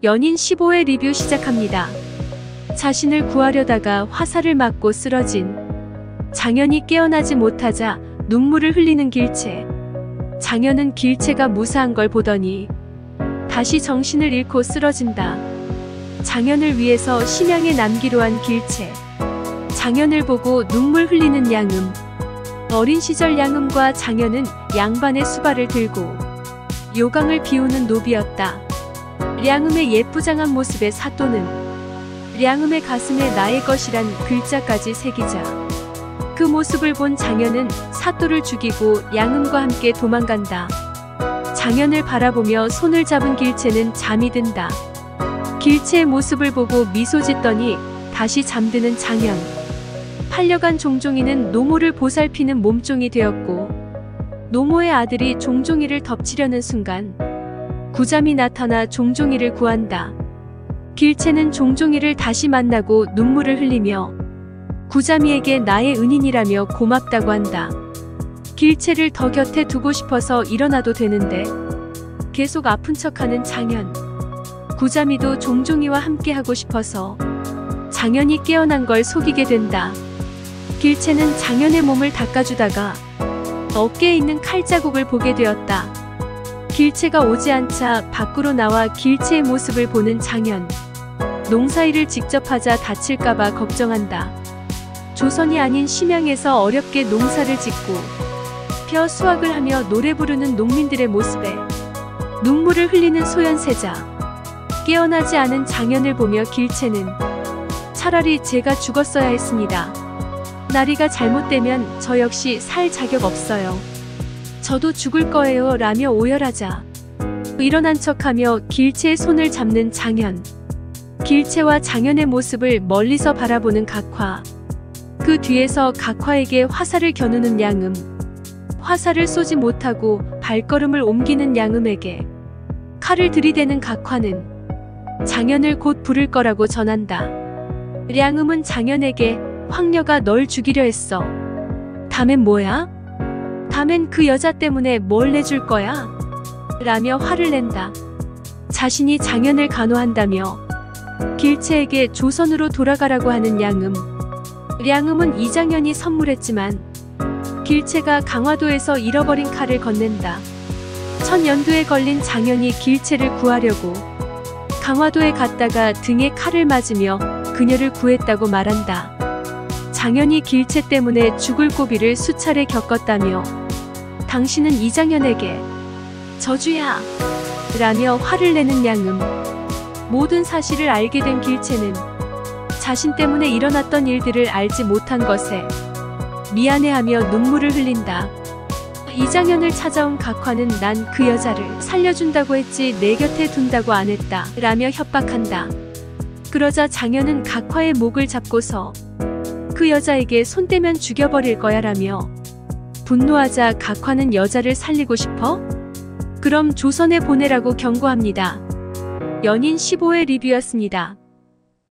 연인 15회 리뷰 시작합니다. 자신을 구하려다가 화살을 맞고 쓰러진 장현이 깨어나지 못하자 눈물을 흘리는 길채. 장현은 길채가 무사한 걸 보더니 다시 정신을 잃고 쓰러진다. 장현을 위해서 심양에 남기로 한 길채. 장현을 보고 눈물 흘리는 양음. 어린 시절 양음과 장현은 양반의 수발을 들고 요강을 비우는 노비였다. 량음의 예쁘장한 모습에 사또는 량음의 가슴에 나의 것이란 글자까지 새기자 그 모습을 본 장현은 사또를 죽이고 양음과 함께 도망간다. 장현을 바라보며 손을 잡은 길채는 잠이 든다. 길채의 모습을 보고 미소 짓더니 다시 잠드는 장현. 팔려간 종종이는 노모를 보살피는 몸종이 되었고 노모의 아들이 종종이를 덮치려는 순간 구잠이 나타나 종종이를 구한다. 길채는 종종이를 다시 만나고 눈물을 흘리며 구잠이에게 나의 은인이라며 고맙다고 한다. 길채를 더 곁에 두고 싶어서 일어나도 되는데 계속 아픈 척하는 장현. 구잠이도 종종이와 함께하고 싶어서 장현이 깨어난 걸 속이게 된다. 길채는 장현의 몸을 닦아주다가 어깨에 있는 칼자국을 보게 되었다. 길채가 오지 않자 밖으로 나와 길채의 모습을 보는 장현. 농사일을 직접 하자 다칠까봐 걱정한다. 조선이 아닌 심양에서 어렵게 농사를 짓고 벼 수확을 하며 노래 부르는 농민들의 모습에 눈물을 흘리는 소현세자. 깨어나지 않은 장현을 보며 길채는 차라리 제가 죽었어야 했습니다. 나리가 잘못되면 저 역시 살 자격 없어요. 저도 죽을 거예요 라며 오열하자 일어난 척하며 길채의 손을 잡는 장현. 길채와 장현의 모습을 멀리서 바라보는 각화. 그 뒤에서 각화에게 화살을 겨누는 양음. 화살을 쏘지 못하고 발걸음을 옮기는 양음에게 칼을 들이대는 각화는 장현을 곧 부를 거라고 전한다. 량음은 장현에게 황녀가 널 죽이려 했어. 다음엔 뭐야? 다음엔 그 여자 때문에 뭘 내줄 거야? 라며 화를 낸다. 자신이 장현을 간호한다며 길채에게 조선으로 돌아가라고 하는 량음. 량음은 이장현이 선물했지만 길채가 강화도에서 잃어버린 칼을 건넨다. 천연두에 걸린 장현이 길채를 구하려고 강화도에 갔다가 등에 칼을 맞으며 그녀를 구했다고 말한다. 장현이 길채 때문에 죽을 고비를 수차례 겪었다며 당신은 이장현에게 저주야 라며 화를 내는 양음. 모든 사실을 알게 된 길채는 자신 때문에 일어났던 일들을 알지 못한 것에 미안해하며 눈물을 흘린다. 이장현을 찾아온 각화는 난 그 여자를 살려준다고 했지 내 곁에 둔다고 안 했다 라며 협박한다. 그러자 장현은 각화의 목을 잡고서 그 여자에게 손 떼면 죽여버릴 거야 라며 분노하자 각화는 여자를 살리고 싶어? 그럼 조선에 보내라고 경고합니다. 연인 15회 리뷰였습니다.